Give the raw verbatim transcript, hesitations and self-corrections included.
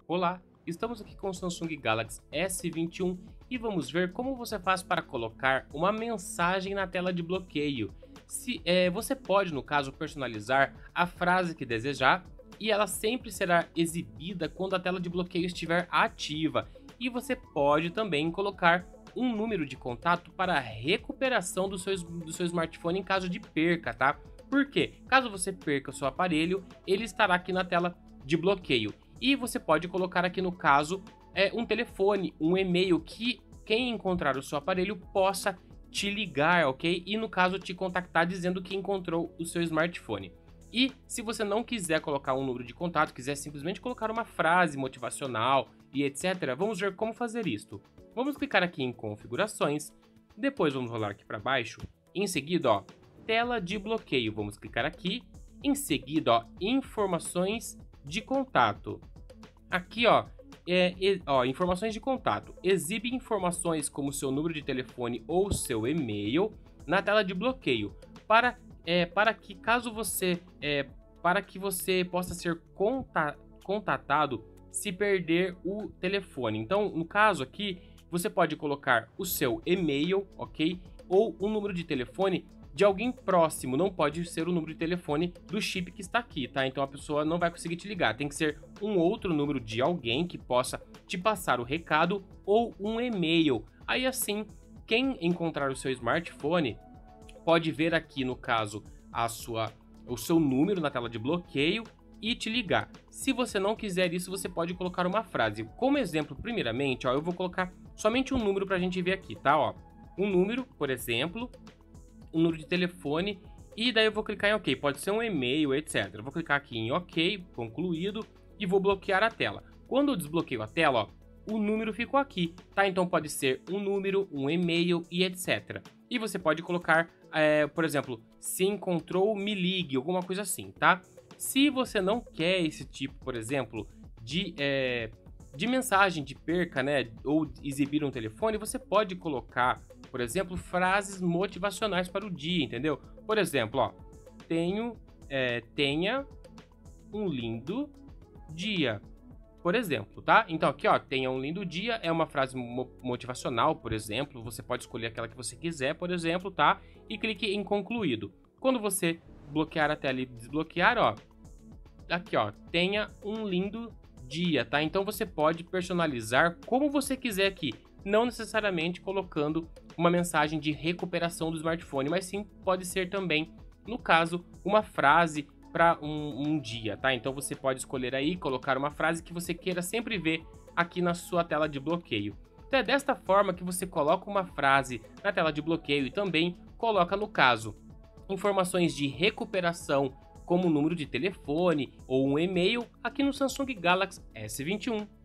Olá, estamos aqui com o Samsung Galaxy S vinte e um e vamos ver como você faz para colocar uma mensagem na tela de bloqueio. Se, é, você pode, no caso, personalizar a frase que desejar e ela sempre será exibida quando a tela de bloqueio estiver ativa. E você pode também colocar um número de contato para a recuperação do seu, do seu smartphone em caso de perca, tá? Por quê? Caso você perca o seu aparelho, ele estará aqui na tela de bloqueio. E você pode colocar aqui no caso é, um telefone, um e-mail que quem encontrar o seu aparelho possa te ligar, ok? E no caso te contactar dizendo que encontrou o seu smartphone. E se você não quiser colocar um número de contato, quiser simplesmente colocar uma frase motivacional e etcétera, vamos ver como fazer isto. Vamos clicar aqui em configurações, depois vamos rolar aqui para baixo, em seguida, ó, tela de bloqueio, vamos clicar aqui, em seguida, ó, informações de contato. Aqui, ó, é, é, ó, informações de contato. Exibe informações como seu número de telefone ou seu e-mail na tela de bloqueio para, é, para que caso você é, para que você possa ser conta, contatado se perder o telefone. Então, no caso aqui, você pode colocar o seu e-mail, ok? Ou um número de telefone de alguém próximo, não pode ser o número de telefone do chip que está aqui, tá? Então a pessoa não vai conseguir te ligar, tem que ser um outro número de alguém que possa te passar o recado ou um e-mail. Aí assim, quem encontrar o seu smartphone pode ver aqui no caso a sua, o seu número na tela de bloqueio e te ligar. Se você não quiser isso, você pode colocar uma frase. Como exemplo, primeiramente, ó, eu vou colocar somente um número pra gente ver aqui, tá? Ó, um número, por exemplo, um número de telefone, e daí eu vou clicar em OK, pode ser um e-mail, etcétera. Eu vou clicar aqui em OK, concluído, e vou bloquear a tela. Quando eu desbloqueio a tela, ó, o número ficou aqui, tá? Então pode ser um número, um e-mail e etcétera. E você pode colocar, é, por exemplo, se encontrou, me ligue, alguma coisa assim, tá? Se você não quer esse tipo, por exemplo, de, é, de mensagem de perca, né, ou exibir um telefone, você pode colocar, por exemplo, frases motivacionais para o dia, entendeu? Por exemplo, ó, tenho, é, tenha um lindo dia, por exemplo, tá? Então aqui, ó, tenha um lindo dia é uma frase mo motivacional, por exemplo, você pode escolher aquela que você quiser, por exemplo, tá? E clique em concluído. Quando você bloquear a tela e desbloquear, ó, aqui, ó, tenha um lindo dia, tá? Então você pode personalizar como você quiser aqui, não necessariamente colocando uma mensagem de recuperação do smartphone, mas sim pode ser também, no caso, uma frase para um, um dia, tá? Então você pode escolher aí, colocar uma frase que você queira sempre ver aqui na sua tela de bloqueio. Então é desta forma que você coloca uma frase na tela de bloqueio e também coloca, no caso, informações de recuperação como o número de telefone ou um e-mail aqui no Samsung Galaxy S vinte e um.